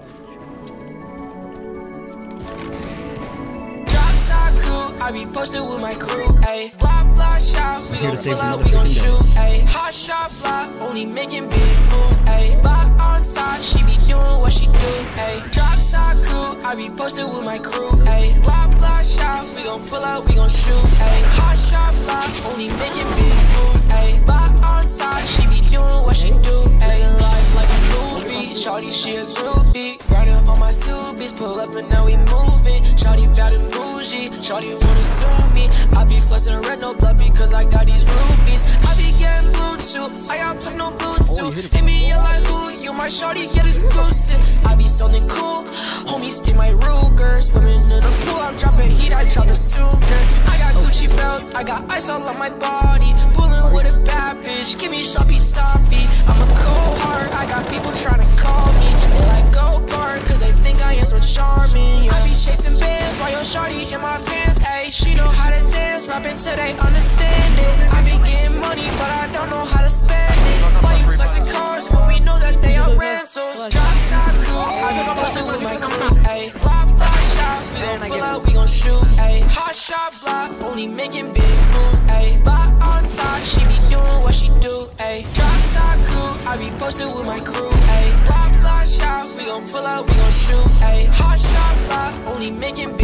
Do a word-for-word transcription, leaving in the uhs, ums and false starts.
I be posted with my crew, ayy. Blah blah shot, we gon' pull out, we gon' shoot, ayy. Hot shot block, only making big moves, ayy. Block on top, she be doing what she do, ayy. Drop top crew, I be posted with my crew, ayy. Blah blah shot, we gon' pull out, we gon' shoot, ayy. Hot shot block, only making big moves, ayy. Block on top, she be doing what she do, ayy. Life like a movie, shawty she a groupie. Grinding on my subies, pull up and now we moving. Shawty bad and bougie, shawty wanna sue me. I be flexing red, no bluff because I got these rubies. I be getting blue too, I got plus no blue too. Hit me up like who, you my shawty get exclusive. I be something cool, homie stay my Ruger. Swimming in the pool, I'm dropping heat, I drop the super. I got Gucci belts, I got ice all on my body. Pulling with a bad bitch, give me shoppy toffee. I'm a cold heart, I got people trying to call me. They like go bar, cause they think I am so charming. I be chasing bands while your shawty in my pants. Ayy, she know how to dance, rapping till they understand it. I be getting money, but I don't know how to spend it. Why you flexing cars when we know that they are rentals? Drop top crew, I be posted with my crew, ayy. Blah blah shot, we gon' pull out, we gon' shoot, ayy. Hot shot block, only making big moves, ayy. Block on top, she be doing what she do, ayy. Drop top crew, I be posted with my crew, ayy. Blah blah shot, we gon' pull out, we gon' shoot, ayy. Hot shot block, only making big